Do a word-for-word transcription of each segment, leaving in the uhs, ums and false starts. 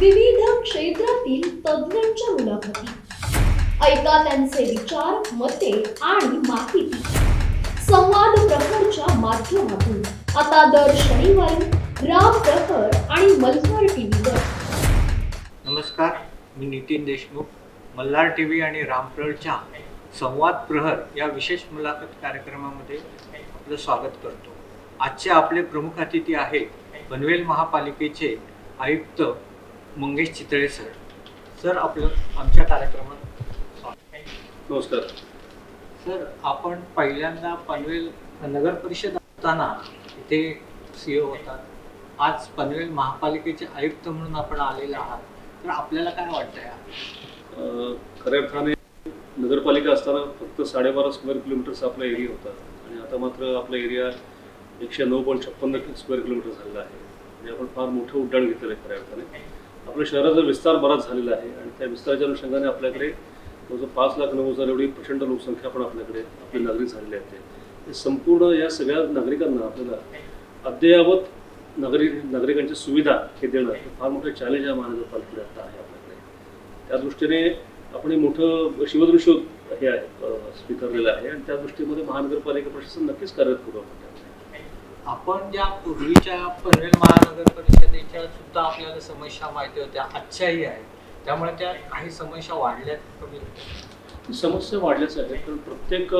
विविध क्षेत्रातील तज्ञांच्या मुलाखती, ऐका त्यांचे विचार, मते आणि माहिती संवाद प्रहरच्या माध्यमातून आता दर शनिवारी राम प्रहर आणि मल्हार टीव्हीवर. नमस्कार, मी नितीन देशमुख. मल्हार टीव्ही आणि राम प्रहरच्या संवाद प्रहर या विशेष मुलाखत कार्यक्रमामध्ये आपलं स्वागत करतो. आजचे आपले प्रमुख अतिथी आहेत पनवेल महापालिकेचे आयुक्त मंगेश चितळे सर. सर, आपलं आमच्या कार्यक्रमात नमस्कार. सर, आपण पहिल्यांदा पनवेल नगर परिषद असताना इथे सी ओ होतात, आज पनवेल महापालिकेचे आयुक्त म्हणून आपण आलेला आहात, तर आपल्याला काय वाटतंय? खऱ्या अर्थाने नगरपालिका असताना फक्त साडेबारा स्क्वेअर किलोमीटरचा आपला एरिया होता आणि आता मात्र आपला एरिया एकशे नऊ पॉईंट छप्पन्न स्क्वेअर किलोमीटर झालेला आहे. म्हणजे आपण फार मोठं उड्डाण घेतलेलं आहे. खऱ्या अर्थाने आपल्या शहराचा विस्तार बराच झालेला आहे आणि त्या विस्ताराच्या अनुषंगाने आपल्याकडे जवळजवळ पाच लाख नऊ हजार एवढी प्रचंड लोकसंख्या पण आपल्याकडे आपले नागरिक झालेले आहेत. संपूर्ण या सगळ्या नागरिकांना आपल्याला अद्ययावत नागरिक नागरिकांच्या सुविधा हे देणं हे फार मोठं चॅलेंज या महानगरपालिकेकडे आता आहे आपल्याकडे. त्या दृष्टीने आपण मोठं शिवदृश्य हे आहे स्वीकारलेलं आहे आणि त्या दृष्टीमध्ये महानगरपालिका प्रशासन नक्कीच कार्यरत करू आपण. आपण ज्या पूर्वीच्या पनवेल महानगर परिषदेच्या सुद्धा आपल्याला समस्या माहिती होत्या, आजच्याही आहेत, त्यामुळे त्या काही समस्या वाढल्यात कमी? समस्या वाढल्याच आहेत, कारण प्रत्येक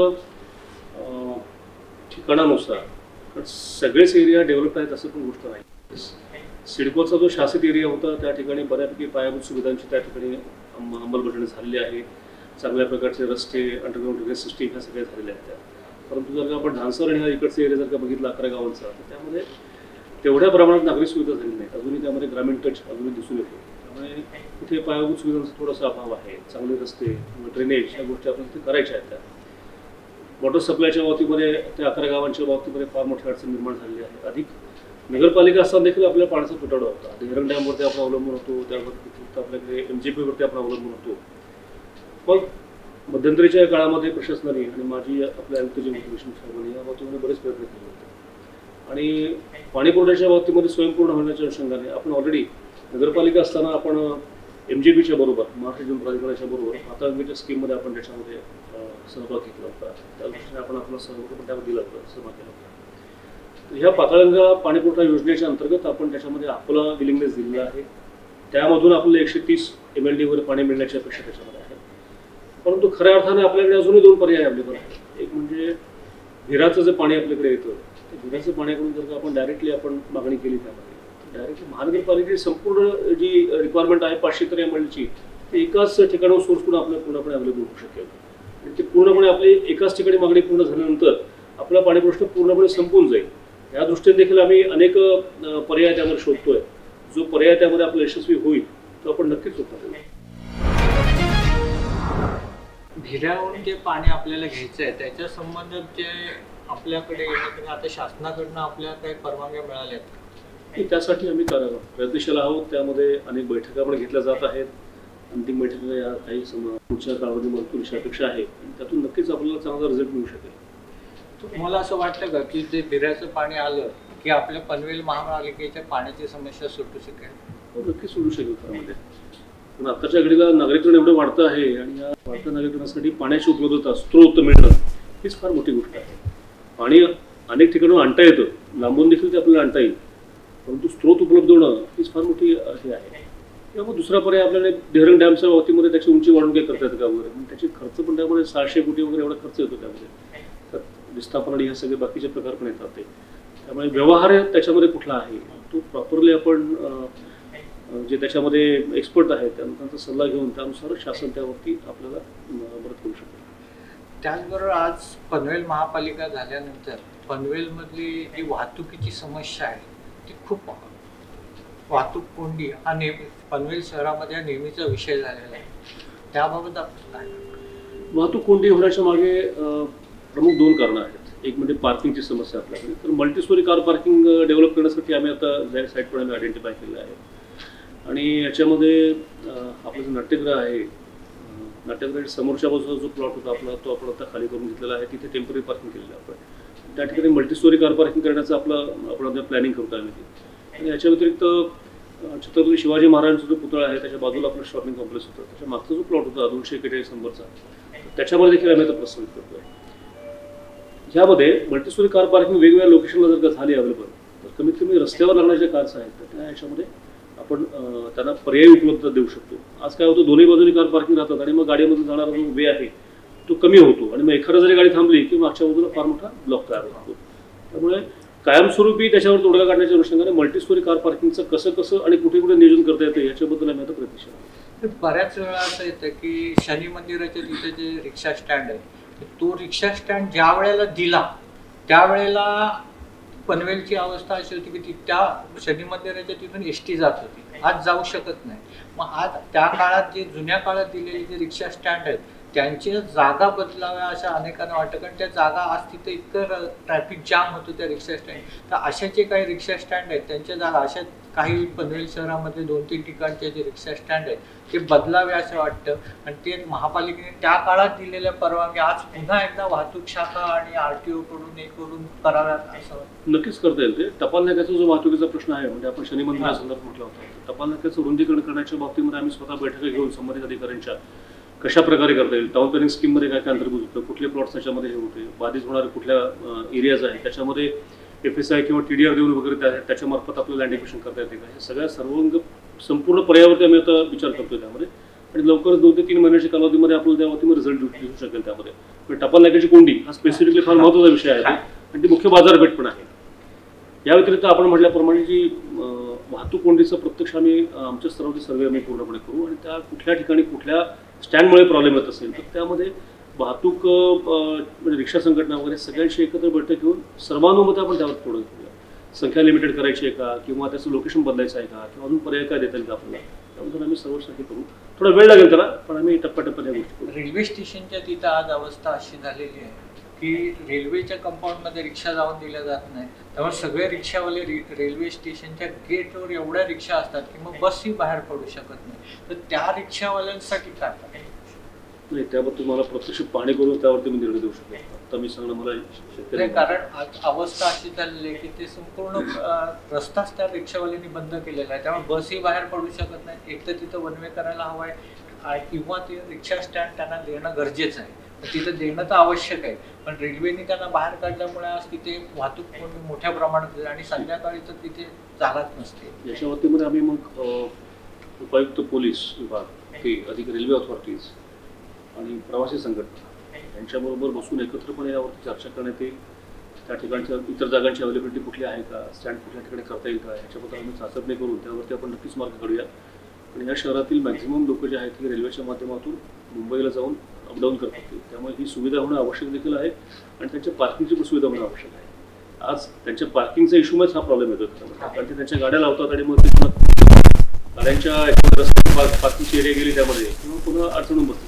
ठिकाणानुसार कारण सगळेच एरिया डेव्हलप आहेत असं पण गोष्ट नाही. सिडकोचा जो शासित एरिया होता त्या ठिकाणी बऱ्यापैकी पायाभूत सुविधांची त्या ठिकाणी अंमलबजावणी झालेली आहे. चांगल्या प्रकारचे रस्ते, अंडरग्राऊंड ड्रेनेज सिस्टीम ह्या सगळ्या झालेल्या आहेत. परंतु जर का आपण ढानसर आणि हा इकडचा एरिया जर का बघितला अकरा गावांचा, तर त्यामध्ये तेवढ्या प्रमाणात नागरिक सुविधा झाली नाहीत. अजूनही त्यामध्ये ग्रामीण टच अजूनही दिसून येतो. त्यामुळे तिथे पायाभूत सुविधांचा थोडासा अभाव आहे. चांगले रस्ते, ड्रेनेज ह्या गोष्टी आपण तिथे करायच्या आहेत. त्या वॉटर सप्लायच्या बाबतीमध्ये त्या अकरा गावांच्या बाबतीमध्ये फार मोठी अडचण निर्माण झालेली आहे. अधिक नगरपालिका असताना देखील आपल्या पाण्याचा तुटवडा होता. धरण डॅमवरती आपण अवलंबून होतो, त्यावर आपल्याकडे एम जी पीवरती आपण अवलंबून होतो. मग मध्यंतरीच्या काळामध्ये प्रशासनाने आणि माझी आपल्या आयुक्त जे होते विष्णू साहेबांनी या बाबतीमध्ये बरेच प्रयत्न केले होते आणि पाणी पुरवठ्याच्या बाबतीमध्ये स्वयंपूर्ण होण्याच्या अनुषंगाने आपण ऑलरेडी नगरपालिका असताना आपण एम जी पीच्या बरोबर महाराष्ट्र जल प्राधिकरणाच्या बरोबर पाताळगंगेच्या स्कीममध्ये आपण त्याच्यामध्ये सहभाग घेतला होता. त्या दृष्टीने आपण आपला सहभाग पण त्यामध्ये दिला होता, सहभाग केला होता. ह्या पाताळगंगा पाणी पुरवठा योजनेच्या अंतर्गत आपण त्याच्यामध्ये आपला विलिंगनेस दिलेला आहे. त्यामधून आपल्याला एकशे तीस एम एल डी वगैरे पाणी मिळण्याची अपेक्षा त्याच्यामध्ये आहे. परंतु खऱ्या अर्थाने आपल्याकडे अजूनही दोन पर्याय अवेलेबल आहेत. एक म्हणजे भिराचं जे पाणी आपल्याकडे येतं, ते भिराचं पाण्याकडून जर का आपण डायरेक्टली आपण मागणी केली त्यामध्ये डायरेक्टली महानगरपालिकेची संपूर्ण जी रिक्वायरमेंट आहे पाचशे तर एम एलची ती एकाच ठिकाणावर सोर्स करून आपल्याला पूर्णपणे अवेलेबल होऊ शकेल. आणि ते पूर्णपणे आपली एकाच ठिकाणी मागणी पूर्ण झाल्यानंतर आपला पाणी प्रश्न पूर्णपणे संपून जाईल. या दृष्टीने देखील आम्ही अनेक पर्याय त्यामध्ये शोधतोय. जो पर्याय त्यामध्ये आपला यशस्वी होईल तो आपण नक्कीच उपयोग. भिऱ्याहून जे पाणी आपल्याला घ्यायचं आहे त्याच्या संबंधात जे आपल्याकडे आता शासनाकडनं आपल्याला काही परवानग्या मिळाल्या आहेत? त्यासाठी आम्ही प्रयत्नशील आहोत. त्यामध्ये अनेक बैठका पण घेतल्या जात आहेत. अंतिम बैठका या काही पुढच्या काळामध्ये मंजुरीची अपेक्षा आहे आणि त्यातून नक्कीच आपल्याला चांगला रिझल्ट मिळू शकेल. तुम्हाला असं वाटतं का की जे भिऱ्याचं पाणी आलं की आपल्या पनवेल महापालिकेच्या पाण्याची समस्या सुटू शकेल? हो, नक्कीच सुटू शकेल. त्यामध्ये पण आताच्या घडीला नागरिकरण एवढं वाढतं आहे आणि या वाढत्या नागरिकांसाठी पाण्याची उपलब्धता, स्त्रोत मिळणं हीच फार मोठी गोष्ट आहे. पाणी अनेक ठिकाणून आणता येतं, लांबून देखील ते आपल्याला आणता येईल, परंतु स्त्रोत उपलब्ध होणं हीच फार मोठी हे आहे. त्यामुळे दुसरा पर्याय आपल्याला धरण डॅमच्या बाबतीमध्ये त्याची उंची वाढून काही करता येतं का वगैरे, त्याची खर्च पण त्यामध्ये सहाशे कोटी वगैरे एवढा खर्च येतो. त्यामध्ये विस्थापन आणि हे सगळे बाकीचे प्रकार पण येतात. ते त्यामुळे व्यवहार त्याच्यामध्ये कुठला आहे तो प्रॉपरली आपण जे त्याच्यामध्ये एक्सपर्ट आहेत त्यांचा सल्ला घेऊन त्यानुसार शासन त्यावरती आपल्याला मदत करू शकतो. त्याचबरोबर आज पनवेल महापालिका झाल्यानंतर पनवेलमधली जी वाहतुकीची समस्या आहे ती खूप वाहतूक कोंडी हा नेहमी पनवेल शहरामध्ये हा नेहमीचा विषय झालेला आहे. त्याबाबत आपण काय? वाहतूक कोंडी होण्याच्या मागे प्रमुख दोन कारणं आहेत. एक म्हणजे पार्किंगची समस्या आपल्याकडे. तर मल्टीस्टोरी कार पार्किंग डेव्हलप करण्यासाठी आम्ही आता साईट पण आम्ही आयडेंटिफाय केलं आहे आणि याच्यामध्ये आपलं जो नाट्यगृह आहे, नाट्यगृहाच्या समोरच्या बाजूचा जो प्लॉट होता आपला तो आपण आता खाली करून घेतलेला आहे. तिथे टेम्पररी पार्किंग केलेलं आहे आपण. त्या ठिकाणी मल्टीस्टोरी कार पार्किंग करण्याचं आपलं आपण आता प्लॅनिंग करतो आम्ही. आणि याच्या व्यतिरिक्त छत्रपती शिवाजी महाराजांचा जो पुतळा आहे त्याच्या बाजूला आपलं शॉपिंग कॉम्प्लेक्स होतं, त्याच्या मागचा जो प्लॉट होता दोनशे एकेचाळीस नंबरचा, त्याच्यामध्ये देखील आम्ही आता प्रस्तावित करतोय. ह्यामध्ये मल्टीस्टोरी कार पार्किंग वेगवेगळ्या लोकेशनला जर का झाली अवेलेबल, तर कमीत कमी रस्त्यावर लागणाऱ्या ज्या कार्स आहेत तर त्या ह्याच्यामध्ये आपण त्यांना पर्यायी उपलब्ध देऊ शकतो. आज काय होतं, दोन्ही बाजूनी कार पार्किंग राहतात आणि मग गाडीमधून जाणारा जो वे आहे तो कमी होतो आणि मग एखादा जरी गाडी थांबली की मागच्या बाजूला फार मोठा ब्लॉक तयार होतो. त्यामुळे कायमस्वरूपी त्याच्यावर तोडगा काढण्याच्या अनुषंगाने मल्टीस्टोरी कार पार्किंगचं कसं कसं आणि कुठे कुठे नियोजन करता येतं याच्याबद्दल आम्ही आता प्रयत्नशील आहोत. बऱ्याच वेळा असं येतं की शनी मंदिराच्या तिथे जे रिक्षा स्टँड आहे तो रिक्षा स्टँड ज्या वेळेला दिला त्यावेळेला पनवेलची अवस्था अशी होती की ती त्या शनी मंदिराच्या तिथून एस टी जात होती, आज जाऊ शकत नाही. मग आज त्या काळात जे जुन्या काळात दिलेले जे रिक्षा स्टँड आहेत त्यांच्या जागा बदलाव्या अशा अनेकांना वाटतं, कारण त्या जागा आज तिथे इतकं ट्रॅफिक जाम होतं त्या रिक्षा स्टँड. तर अशा जे काही रिक्षा स्टँड आहेत त्यांच्या जागा अशा काही पनवेल शहरामध्ये दोन तीन ठिकाणचे जे रिक्षा स्टँड आहेत ते बदलावे असं वाटतं. आणि ते महापालिकेने त्या काळात दिलेल्या परवानगी आज पुन्हा एकदा वाहतूक शाखा आणि आरटीओ कडून हे करून कराव्यात असं वाटतं. नक्कीच करता येईल. ते टपाल नाक्याचा जो वाहतुकीचा प्रश्न आहे, म्हणजे आपण शनी मंदिरासंदर्भात म्हटलं होतं, टपाल नाक्याचं रुंदीकरण करण्याच्या बाबतीमध्ये आम्ही स्वतः बैठका घेऊन संबंधित अधिकाऱ्यांच्या कशा प्रकारे करता येईल, टाउन प्लॅनिंग स्कीममध्ये काय काय अंतर्भूत होतं, कुठले प्लॉट्स त्याच्यामध्ये हे होते, बाधित होणारे कुठल्या एरियाज आहेत त्याच्यामध्ये एफ एस आय किंवा टी डी आर देऊन वगैरे त्या त्याच्यामार्फत आपल्याला लँड एक्विजिशन करता येते का, हे सगळ्या सर्वांग संपूर्ण पर्यावरती आम्ही आता विचार करतोय त्यामध्ये. आणि लवकरच दोन ते तीन महिन्याच्या कालावधीमध्ये आपल्याला त्या बाबतीमध्ये रिझल्ट दिसू शकेल. त्यामध्ये पण टपाल नाक्याची कोंडी हा स्पेसिफिकली फार महत्त्वाचा विषय आहे आणि ती मुख्य बाजारपेठ पण आहे. या व्यतिरिक्त आपण म्हटल्याप्रमाणे जी वाहतूक कोंडीचा प्रत्यक्ष आम्ही आमच्या स्तरावरती सर्वे आम्ही पूर्णपणे करू आणि त्या कुठल्या ठिकाणी कुठल्या स्टँडमुळे प्रॉब्लेम येत असेल तर त्यामध्ये वाहतूक म्हणजे रिक्षा संघटना वगैरे सगळ्यांशी एकत्र बैठक घेऊन सर्वानुमते आपण त्यावर थोडं घेऊया. संख्या लिमिटेड करायची आहे का, किंवा त्याचं लोकेशन बदलायचं आहे का, किंवा अजून पर्याय काय देता येईल का आपल्याला, त्याबद्दल आम्ही सर्वसाठी करू. थोडा वेळ लागेल त्याला, पण आम्ही टप्प्याटप्प्याने या गोष्टी करू. रेल्वे स्टेशनच्या तिथं आज अवस्था अशी झालेली आहे की रेल्वेच्या कंपाऊंडमध्ये रिक्षा जाऊन दिल्या जात नाही. त्यामुळे सगळे रिक्षावाले रेल्वे स्टेशनच्या गेटवर एवढ्या रिक्षा असतात की मग बसही बाहेर पडू शकत नाही. तर त्या रिक्षावाल्यांसाठी काय नाही, त्याबद्दल तुम्हाला प्रत्यक्ष पाणी करून त्यावरती मी निर्णय देऊ शकतो. आता मी सांगणं मला नाही, कारण आज अवस्था अशी झालेली आहे की ते संपूर्ण रस्ताच त्या रिक्षावाल्यांनी बंद केलेला आहे. त्यामुळे बसही बाहेर पडू शकत नाही. एक तर तिथं वन वे करायला हवं आहे किंवा ते रिक्षा स्टँड त्यांना देणं गरजेचं आहे. तिथं देणं तर आवश्यक आहे, पण रेल्वेने त्यांना बाहेर काढल्यामुळे आज तिथे वाहतूक मोठ्या प्रमाणात होते आणि संध्याकाळी तर तिथे चालत नसते. याच्या बाबतीमध्ये आम्ही मग उपायुक्त पोलीस विभाग, हे अधिक रेल्वे ऑथॉरिटीज आणि प्रवासी संघटना यांच्याबरोबर बसून एकत्रपणे यावरती चर्चा करण्यात येईल. त्या ठिकाणच्या इतर जागांची अवेलेबिलिटी कुठली आहे का, स्टँड कुठल्या ठिकाणी करता येईल का, याच्याबद्दल आम्ही चाचपणी करून त्यावरती आपण नक्कीच मार्ग काढूया. आणि या शहरातील मॅक्झिमम लोक जे आहेत ते रेल्वेच्या माध्यमातून मुंबईला जाऊन अपडाऊन करतात, त्यामुळे ही सुविधा होणं आवश्यक देखील आहे आणि त्यांच्या पार्किंगची पण सुविधा होणं आवश्यक आहे. आज त्यांच्या पार्किंगचा इश्यूमुळेच हा प्रॉब्लेम येतो, कारण ते त्यांच्या गाड्या लावतात आणि मग ते गाड्यांच्या रस्त्याची पार्किंगची एरिया गेली त्यामध्ये किंवा पुन्हा अडचणून बसते.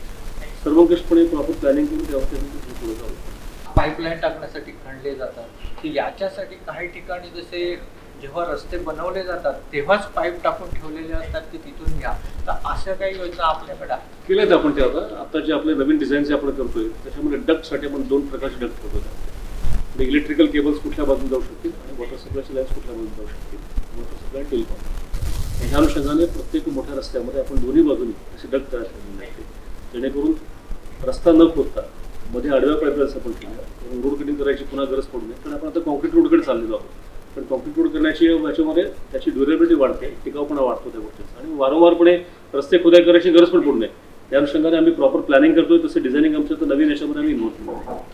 सर्वंकषपणे प्रॉपर प्लॅनिंग करून त्यावरती पुढे जाऊ. पाईपलाईन टाकण्यासाठी खणले जातात, की याच्यासाठी काही ठिकाणी जसे जेव्हा रस्ते बनवले जातात तेव्हाच पाईप टाकून ठेवलेले असतात की तिथून घ्या. तर अशा काही योजना आपल्याकडे केल्यात आपण. ते आता आता जे आपले नवीन डिझाईन जे आपण करतोय त्याच्यामध्ये डक्टसाठी आपण दोन प्रकारचे डक्ट ठेवतो. इलेक्ट्रिकल केबल्स कुठल्या बाजून जाऊ शकतील आणि वॉटर सप्लायचे लाईन्स कुठल्या बाजून जाऊ शकतील, वॉटर सप्लाय टेलिकॉम. ह्या अनुषंगाने प्रत्येक मोठ्या रस्त्यामध्ये आपण दोन्ही बाजूनी असे डक्ट तयार केलेले आहेत, जेणेकरून रस्ता न खोदता मध्ये आडव्या पाईपलाईन्स आपण केल्या. रोड कटिंग करायची पुन्हा गरज पडू नये, कारण आपण आता कॉन्क्रीट रोडकडे चाललेलो आहोत. पण कॉन्क्रीट रोड करण्याची याच्यामध्ये त्याची ड्युरेबिलिटी वाढते, टिकाऊपणा वाढतो त्या गोष्टीचा, आणि वारंवारपणे रस्ते खोदाई करायची गरज पण पडू नये या अनुषंगाने आम्ही प्रॉपर प्लॅनिंग करतोय. तसं डिझायनिंग आमच्या तर नवीन याच्यामध्ये आम्ही इन्व्हॉल्व केलं आहे.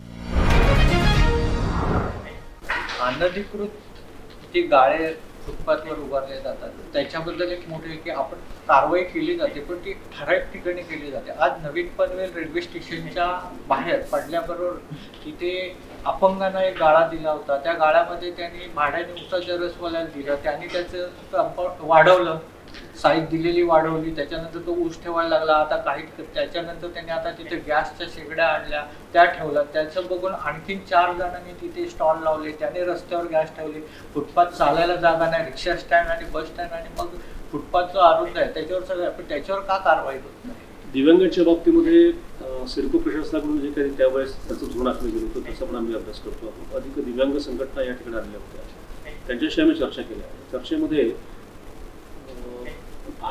अनधिकृत जे गाळे फुटपाथवर उभारले जातात त्याच्याबद्दल एक मोठी की आपण कारवाई केली जाते, पण ती ठराविक ठिकाणी केली जाते. आज नवीन पनवेल रेल्वे स्टेशनच्या बाहेर पडल्याबरोबर तिथे अपंगांना एक गाळा दिला होता. त्या गाळ्यामध्ये त्यांनी भाड्याने उसाच्या रसवाल्याला दिलं, त्यांनी त्याचं कंपाऊंड वाढवलं, साईज दिलेली वाढवली, त्याच्यानंतर तो ऊस ठेवायला लागला. आता काही त्याच्यानंतर त्यांनी आता तिथे गॅसच्या शेगड्या आणल्या, त्या ठेवल्या. त्याचं बघून आणखीन चार जणांनी तिथे स्टॉल लावले, त्याने रस्त्यावर गॅस ठेवले. फुटपाथ चालायला जागा नाही, रिक्षा स्टँड आणि बस स्टँड आणि मग फुटपाथचं अरुंद आहे त्याच्यावर सगळं, पण त्याच्यावर का कारवाई होत नाही? दिव्यांगांच्या बाबतीमध्ये सिडको प्रशासनाकडून जे काही त्यावेळेस त्याचं धोरण आखलं गेलं होतं त्याचा पण आम्ही अभ्यास करतो आहोत. अधिक दिव्यांग संघटना या ठिकाणी आलेल्या होत्या, त्यांच्याशी आम्ही चर्चा केल्या. चर्चेमध्ये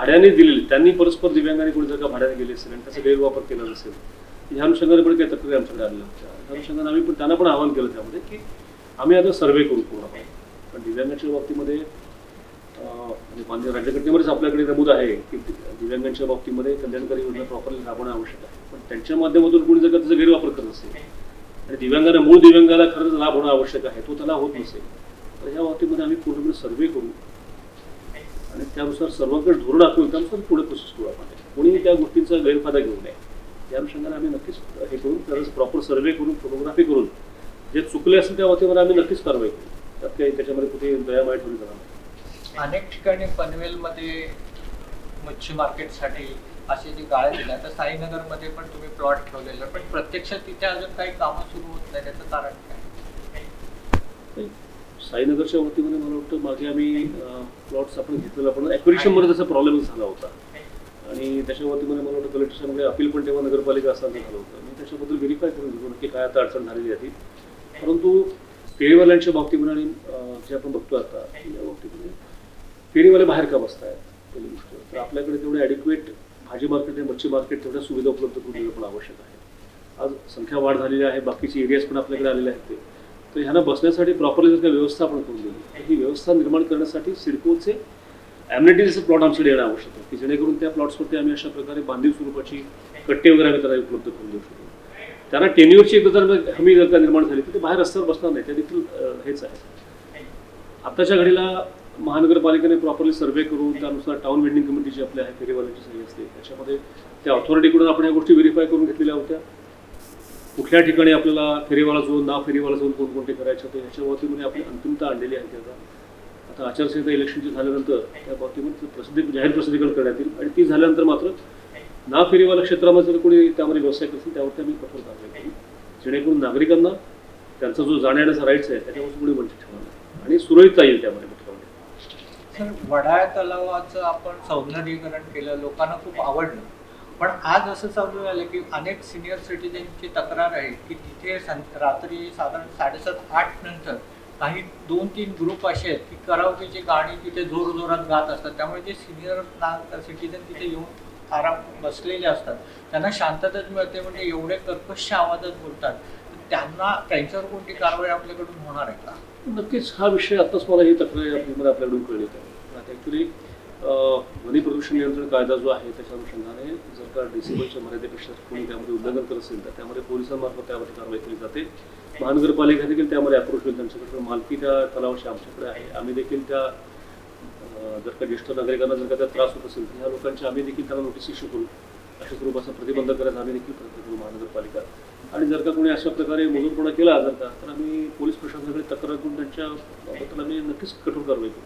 भाड्याने दिलेली त्यांनी परस्पर दिव्यांगाने कोणी जर का भाड्याने गेले असेल आणि त्याचा गैरवापर केला नसेल ह्या अनुषंगाने पण काही तक्रारी आमच्याकडे आलेल्या होत्या. त्या अनुषंगाने आम्ही पण त्यांना पण आवाहन केलं त्यामध्ये की आम्ही आता सर्वे करू पूर्णपणे. पण दिव्यांगाच्या बाबतीमध्ये म्हणजे मान्य राज्यघटनेमध्येच आपल्याकडे नमूद आहे की दिव्यांगांच्या बाबतीमध्ये कल्याणकारी योजना प्रॉपरली राबवणं आवश्यक आहे. पण त्यांच्या माध्यमातून कोणी जर का त्याचा गैरवापर करत असेल आणि दिव्यांगाला मूळ दिव्यांगाला खरंच लाभ होणं आवश्यक आहे तो त्याला होत नसेल तर ह्या बाबतीमध्ये आम्ही पूर्णपणे सर्वे करू आणि त्यानुसार सर्वांकडे धोरण आखून त्यानुसार पुढे प्रोसेस करू. आपण कोणी त्या गोष्टींचा गैरफायदा घेऊ नये या अनुषंगाने आम्ही नक्कीच हे करून त्यावेळेस प्रॉपर सर्वे करून फोटोग्राफी करून जे चुकले असेल त्या बाबतीमध्ये आम्ही नक्कीच कारवाई करू. त्यात काही त्याच्यामध्ये कुठे दयामाय ठेवली जाणार नाही. अनेक ठिकाणी पनवेलमध्ये मच्छी मार्केटसाठी असे जे गाळे दिल्या तर साईनगरमध्ये पण तुम्ही प्लॉट ठेवलेले पण प्रत्यक्षात तिथे अजून काही कामं सुरू होत नाही त्याचं कारण काय? साईनगरच्या वतीमध्ये मला वाटतं मागे आम्ही प्लॉट्स आपण घेतलेला पण ॲक्विजिशनमध्ये त्याचा प्रॉब्लेम झाला होता आणि त्याच्या वतीमध्ये मला वाटतं कलेक्टरमध्ये अपील पण तेव्हा नगरपालिका असताना झालं होतं. मी त्याच्याबद्दल व्हेरीफाय करून घेतो नक्की काय आता अडचण झालेली आहे. परंतु फेरीवाल्यांच्या बाबतीमध्ये आणि जे आपण बघतो आता या बाबतीमध्ये फेरीवाले बाहेर का बसत आहेत पहिली गोष्ट तर आपल्याकडे तेवढे ॲडिक्वेट भाजी मार्केट आणि मच्छी मार्केट तेवढ्या सुविधा उपलब्ध करून देणं पण आवश्यक आहे. आज संख्या वाढ झालेली आहे बाकीचे एरियाज पण आपल्याकडे आलेले आहेत ते तर ह्यांना बसण्यासाठी प्रॉपरली जर काही व्यवस्था आपण करून दिली तर ही व्यवस्था निर्माण करण्यासाठी सिडकोचे ॲम्युनिटीजचे प्लॉट आमच्याकडे येणं आवश्यक आहे की जेणेकरून त्या प्लॉट्सवरती आम्ही अशा प्रकारे बांधीव स्वरूपाची कट्टे वगैरे आम्ही त्याला उपलब्ध करून देऊ शकतो. त्यांना टेन्युअरची एक जर हमी जर का निर्माण झाली तर ते बाहेर रस्त्यावर बसणार नाही त्या देखील हेच आहे. आत्ताच्या घडीला महानगरपालिकेने प्रॉपरली सर्वे करून त्यानुसार टाउन वेंडिंग कमिटी जी आपल्या आहे फेरीवाल्यांची सही असते त्याच्यामध्ये त्या ऑथॉरिटीकडून आपण या गोष्टी व्हेरीफाय करून घेतलेल्या होत्या. कुठल्या ठिकाणी आपल्याला फेरीवाला झोन ना फेरीवाला झोन कोणकोणते करायचे होते ह्याच्या बाबतीमध्ये आपली अंतिमता आणलेली आहे. त्याचा आता आचारसंहिता इलेक्शनची झाल्यानंतर त्या बाबतीमध्ये प्रसिद्धी जाहीर प्रसिद्धीकरण करण्यात येईल आणि ती झाल्यानंतर मात्र ना फेरीवाला क्षेत्रामध्ये जर कोणी त्यामध्ये व्यवसाय करतील त्यावरती आम्ही कठोर कारवाई करू जेणेकरून नागरिकांना त्यांचा जो जाण्या येण्याचा राईट्स आहे त्याच्यापासून कोणी वंचित ठेवणार नाही आणि सुरळीतता येईल त्यामध्ये मुख्यमध्ये. सर वडाळ्या तलावाचं आपण सौंदर्यीकरण केलं लोकांना खूप आवडलं पण आज असं समजून आलं की अनेक सिनियर सिटीजनची तक्रार आहे की तिथे रात्री साधारण साडेसात आठ नंतर काही दोन तीन ग्रुप असे आहेत की कराओकेची गाणी तिथे जोर जोरात गात असतात त्यामुळे जे सिनियर सिटीजन तिथे येऊन आराम बसलेले असतात त्यांना शांतताच मिळते म्हणजे एवढे कर्कश आवाजात बोलतात त्यांना त्यांच्यावर कोणती कारवाई आपल्याकडून होणार आहे का? नक्कीच हा विषय आत्ताच मला ही तक्रार आपल्याकडून कळली आहे. आता ॲक्च्युली ध्वनी प्रदूषण नियंत्रण कायदा जो आहे त्याच्या अनुषंगाने जर का डेसिबलच्या मर्यादेपेक्षा कोणी त्यामध्ये उल्लंघन करत असेल तर त्यामध्ये पोलिसांमार्फत त्यामध्ये कारवाई केली जाते. महानगरपालिका देखील त्यामध्ये अप्रोच होईल त्यांच्याकडे मालकी त्या तलावाची आमच्याकडे आहे. आम्ही देखील त्या जर का ज्येष्ठ नागरिकांना जर का त्या त्रास होत असेल तर ह्या लोकांची आम्ही देखील त्यांना नोटीस इश्यू करू अशा स्वरूपाचा प्रतिबंध करायचा आम्ही देखील प्रयत्न करू महानगरपालिका आणि जर का कोणी अशा प्रकारे मजूरपणा केला जर का तर आम्ही पोलीस प्रशासनाकडे तक्रार करून त्यांच्या बाबतीत आम्ही नक्कीच कठोर कारवाई करू.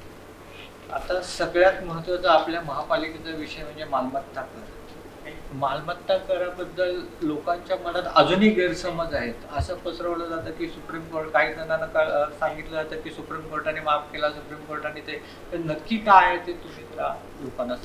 आता सगळ्यात महत्त्वाचा आपल्या महापालिकेचा विषय म्हणजे मालमत्ता कर. मालमत्ता कराबद्दल लोकांच्या मनात अजूनही गैरसमज आहेत. असं पसरवलं जातं की सुप्रीम कोर्ट काही जणांना सांगितलं जातं की सुप्रीम कोर्टाने माफ केला सुप्रीम कोर्टाने ते तर नक्की काय आहे ते तुम्ही त्या लोकांना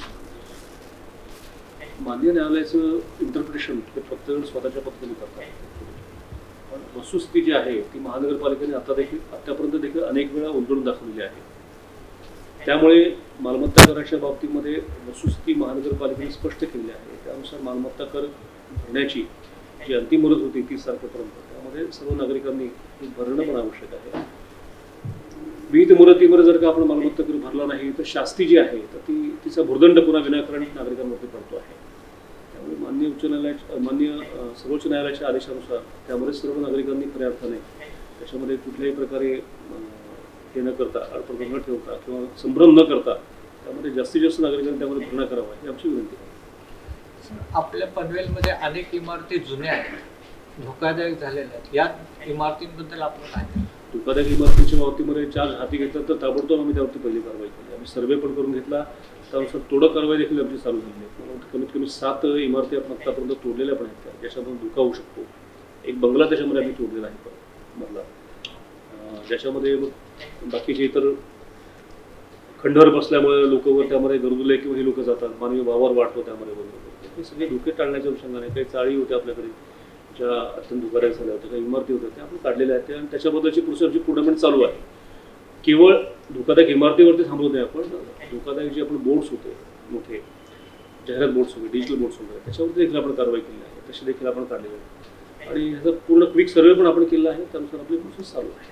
मान्य न्यायालयाचं इंटरप्रिटेशन ते प्रत्येक स्वतःच्या पद्धतीने करतात पण वस्तुस्थिती जी आहे ती महानगरपालिकेने आता देखील आतापर्यंत देखील अनेक वेळा उलगडून दाखवलेली आहे. त्यामुळे मालमत्ता कराच्या बाबतीमध्ये वस्तुस्थिती महानगरपालिकेने स्पष्ट केली आहे. त्यानुसार मालमत्ता कर भरण्याची जी अंतिम मुदत होती तीस तारखेपर्यंत त्यामध्ये सर्व नागरिकांनी भरणं पण आवश्यक आहे. विविध मुदतीमध्ये जर का आपण मालमत्ता कर भरला नाही तर शास्ती जी आहे तर ती तिचा भुर्दंड पुन्हा विनाकारण नागरिकांवरती पडतो आहे. त्यामुळे मान्य उच्च न्यायालयाच्या मान्य सर्वोच्च न्यायालयाच्या आदेशानुसार त्यामध्ये सर्व नागरिकांनी खऱ्या अर्थाने त्याच्यामध्ये कुठल्याही प्रकारे हे न करता अडथळा न ठेवता किंवा संभ्रम न करता त्यामध्ये जास्तीत जास्त नागरिकांनी त्यामध्ये भरणा करावा ही आमची विनंती आहे. आपल्या पनवेलमध्ये अनेक इमारती जुन्या आहेत धोकादायक झालेल्या आहेत या इमारतींबद्दल आपण काय धोकादायक इमारतीच्या बाबतीमध्ये चार्ज हाती घेतला तर ताबडतोब आम्ही त्यावरती पहिली कारवाई केली. आम्ही सर्वे पण करून घेतला त्यानुसार तोडक कारवाई देखील आमची चालू झाली आहे. कमीत कमी सात इमारती आपण आतापर्यंत तोडलेल्या पण आहेत ज्याच्यामधून धोका होऊ शकतो. एक बंगला त्याच्यामध्ये आम्ही तोडलेला आहे मधला ज्याच्यामध्ये बाकीचे इतर खंडर बसल्यामुळे लोक वर त्यामध्ये गरजुले किंवा ही लोक जातात मानवी वावर वाढतो त्यामध्ये वगैरे हे सगळे धोके टाळण्याच्या अनुषंगाने काही चाळी होत्या आपल्याकडे ज्या अत्यंत धोकादायक झाल्या होत्या काही इमारती होत्या त्या आपण काढलेल्या आहेत आणि त्याच्याबद्दलची प्रोसेसची टुर्नामेंट चालू आहे. केवळ धोकादायक इमारतीवरती थांबलो नाही आपण, धोकादायक जे आपण बोर्ड्स होते मोठे जाहिरात बोर्ड्स होते, डिजिटल बोर्ड्स होते, त्याच्यावरती देखील आपण कारवाई केली आहे, तसे देखील आपण काढलेले आहे आणि ह्याचा पूर्ण क्विक सर्वे पण आपण केला आहे, त्यानुसार आपली प्रोसेस चालू आहे.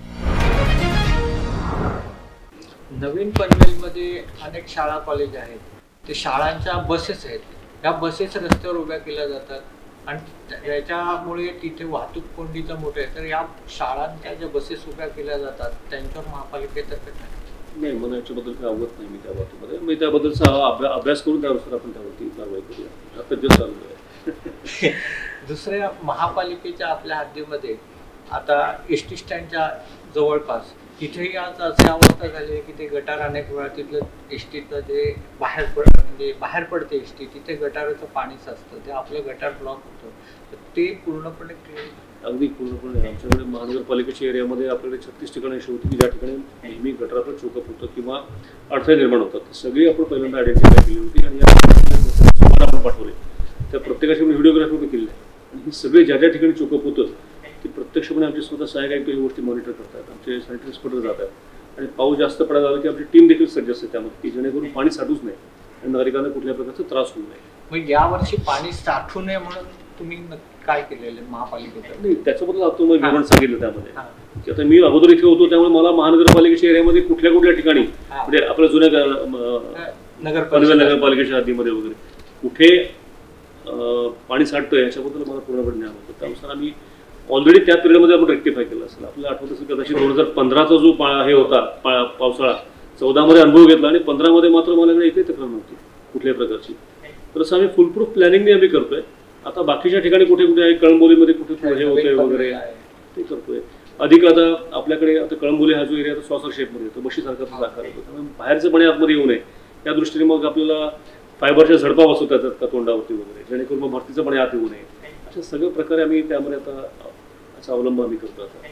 नवीन पनवेलमध्ये अनेक शाळा कॉलेज आहेत, ते शाळांच्या बसेस आहेत, ह्या बसेस रस्त्यावर उभ्या केल्या जातात आणि त्याच्यामुळे तिथे वाहतूक कोंडीचा मोठा आहे. तर या शाळांच्या ज्या बसेस उभ्या केल्या जातात त्यांच्यावर महापालिकेतर्फे काय? नाही, मला याच्याबद्दल काही अवगत नाही मी त्या बाबतीमध्ये. मी त्याबद्दलचा अभ्या अभ्यास करून त्यानुसार आपण त्यावरती कारवाई करूया. आता जे चालू आहे. दुसऱ्या महापालिकेच्या आपल्या हद्दीमध्ये आता एस टी स्टँडच्या जवळपास तिथेही आज अशी अवस्था झाली आहे की ते गटार अनेक वेळा तिथलं एस टीचं जे बाहेर पड म्हणजे बाहेर पडते एस टी तिथे गटाराचं पाणी साचतं, ते आपलं गटार ब्लॉक होतं, तर ते पूर्णपणे अगदी पूर्णपणे आमच्याकडे महानगरपालिकेच्या एरियामध्ये आपल्याकडे छत्तीस ठिकाणी अशी होती की ज्या ठिकाणी नेहमी गटाराचं चोकअप होतं किंवा अडथळे निर्माण होतात. ते सगळी आपण पहिल्यांदा आयडेंटिफाय केली होती आणि या आपण पाठवले, त्या प्रत्येकाची व्हिडिओग्राफी पण केली आहे आणि ही सगळे ज्या ज्या ठिकाणी चोकअप होतं ते प्रत्यक्षपणे आमचे स्वतः सहाय्यक आयुक्त ही गोष्टी मॉनिटर करतात, आमचे सॅनिटरी इन्स्पेक्टर जातात आणि पाऊस जास्त पडायला लागला की आपली टीम देखील सज्ज असते त्यामध्ये की जेणेकरून पाणी साठूच नाही आणि नागरिकांना कुठल्या प्रकारचा त्रास होऊ नये. मग यावर्षी पाणी साठू नये म्हणून तुम्ही काय केलेलं आहे महापालिकेचं? नाही, त्याच्याबद्दल आता तुम्हाला विवरण सांगितलं त्यामध्ये की आता मी अगोदर इथे होतो त्यामुळे मला महानगरपालिकेच्या एरियामध्ये कुठल्या कुठल्या ठिकाणी म्हणजे आपल्या जुन्या नगर नगरपालिकेच्या हद्दीमध्ये वगैरे कुठे पाणी साठतंय याच्याबद्दल मला पूर्णपणे ज्ञान होतं. त्यानुसार आम्ही ऑलरेडी त्या पिरियडमध्ये आपण रेक्टिफाय केलं असेल. आपल्याला आठवत असेल कदाचित दोन हजार पंधराचा जो हे होता पावसाळा, चौदामध्ये अनुभव घेतला आणि पंधरामध्ये मात्र मला एकही तक्रार नव्हती कुठल्याही प्रकारची. तर असं आम्ही फुलप्रूफ प्लॅनिंगने आम्ही करतोय. आता बाकीच्या ठिकाणी कुठे कुठे आहे, कळंबोलीमध्ये कुठे हे होतंय वगैरे ते करतोय. अधिक आता आपल्याकडे आता कळंबोली हा जो एरिया सॉसर शेपमध्ये येतो, बशीसारखाचा आकार येतो, त्यामुळे बाहेरचं पाणी आतमध्ये येऊ नये या दृष्टीने मग आपल्याला फायबरच्या झडपा बसवता येतात का तोंडावरती वगैरे, जेणेकरून मग भरतीचं पाणी आत येऊ नये. अशा सगळ्या प्रकारे आम्ही त्यामध्ये आता असा अवलंब आम्ही करतो. आता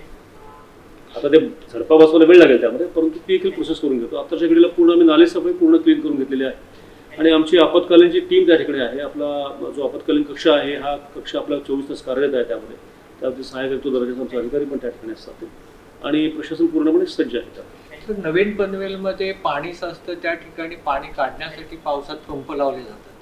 आता ते झडपा बसवायला वेळ लागेल त्यामध्ये, परंतु ती देखील प्रोसेस करून घेतो. आताच्या घडीला पूर्ण आम्ही नाले सफाई पूर्ण क्लीन करून घेतलेली आहे आणि आमची आपत्कालीनची टीम त्या ठिकाणी आहे. आपला जो आपत्कालीन कक्ष आहे हा कक्ष आपला चोवीस तास कार्यरत आहे. त्यामध्ये त्यामध्ये सहाय्यक आयुक्त दर्जाचे आमचे अधिकारी पण त्या ठिकाणी असतात आणि प्रशासन पूर्णपणे सज्ज आहे. तर नवीन पनवेलमध्ये पाणी साचतं त्या ठिकाणी पाणी काढण्यासाठी पावसात पंप लावले जातात,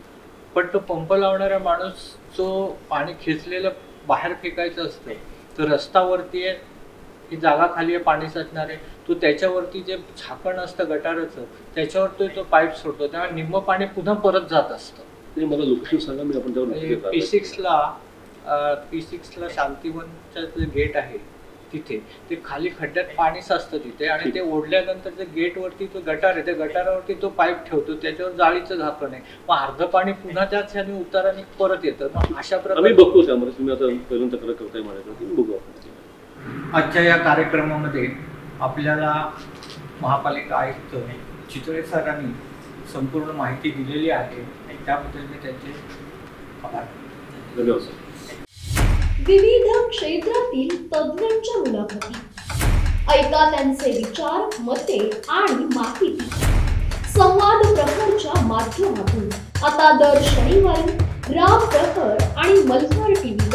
पण तो पंप लावणारा माणूस जो पाणी खेचलेलं बाहेर फेकायचं असतं तर रस्त्यावरती आहे, ही जागा खाली आहे, पाणी साचणार आहे, तो त्याच्यावरती जे झाकण असतं गटाराचं त्याच्यावर तो तो पाईप सोडतो, तेव्हा निम्म पाणी पुन्हा परत जात असतं. मला लोकेशन सांगा, मी आपण त्यावर पी सिक्सला पी सिक्सला शांतिवनचं जे गेट आहे तिथे ते खाली खड्ड्यात पाणी साचतं तिथे आणि ते ओढल्यानंतर जे गेटवरती तो गटार आहे त्या गटारावरती तो पाईप ठेवतो, त्याच्यावर जाळीचं झाकण आहे, मग अर्ध पाणी पुन्हा त्याच ह्याने उताराने परत येतं. मग अशा प्रकारे आम्ही बघतो त्यामध्ये. तुम्ही आता पहिल्यांदा तक्रार करताय माझ्याकडे, बघू आपण. आजच्या या कार्यक्रमामध्ये आपल्याला महापालिका आयुक्त चितळे सरांनी संपूर्ण माहिती दिलेली आहे, त्याबद्दल मी त्यांचे आभार. धन्यवाद सर. विविध क्षेत्रातील तज्ञांच्या मुलाखती ऐका, त्यांचे विचार, मते आणि माहिती संवाद प्रहरच्या माध्यमातून आता दर शनिवारी राम प्रहर आणि मल्हार टीव्ही